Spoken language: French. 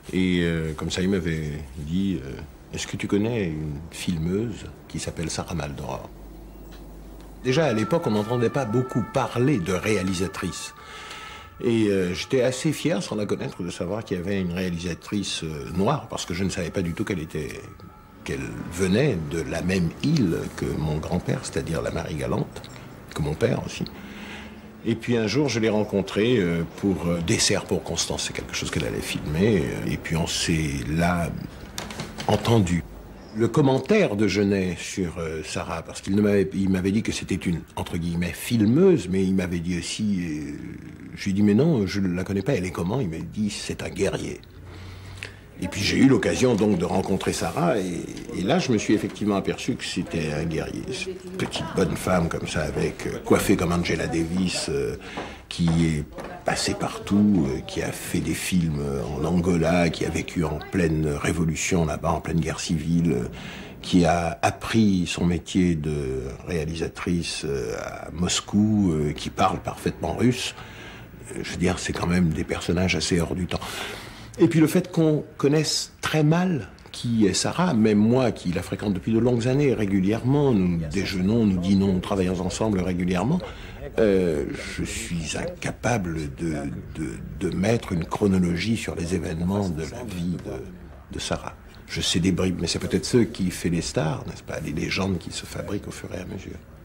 Et comme ça, il m'avait dit est-ce que tu connais une filmeuse qui s'appelle Sarah Maldoror? Déjà, à l'époque, on n'entendait pas beaucoup parler de réalisatrice. Et j'étais assez fier, sans la connaître, de savoir qu'il y avait une réalisatrice noire, parce que je ne savais pas du tout qu'elle venait de la même île que mon grand-père, c'est-à-dire la Marie-Galante, que mon père aussi. Et puis un jour, je l'ai rencontrée pour Dessert pour Constance, c'est quelque chose qu'elle allait filmer, et puis on s'est là entendu. Le commentaire de Genet sur Sarah, parce qu'il m'avait dit que c'était une, entre guillemets, filmeuse, mais il m'avait dit aussi, je lui ai dit, mais non, je ne la connais pas, elle est comment? Il m'a dit, c'est un guerrier. Et puis j'ai eu l'occasion donc de rencontrer Sarah, et là je me suis effectivement aperçu que c'était un guerrier. Cette petite bonne femme comme ça, avec coiffée comme Angela Davis, qui est passée partout, qui a fait des films en Angola, qui a vécu en pleine révolution là-bas, en pleine guerre civile, qui a appris son métier de réalisatrice à Moscou, qui parle parfaitement russe. Je veux dire, c'est quand même des personnages assez hors du temps. Et puis le fait qu'on connaisse très mal qui est Sarah, même moi qui la fréquente depuis de longues années régulièrement, nous déjeunons, nous dînons, nous travaillons ensemble régulièrement, je suis incapable de mettre une chronologie sur les événements de la vie de Sarah. Je sais des bribes, mais c'est peut-être ce qui fait les stars, n'est-ce pas, les légendes qui se fabriquent au fur et à mesure.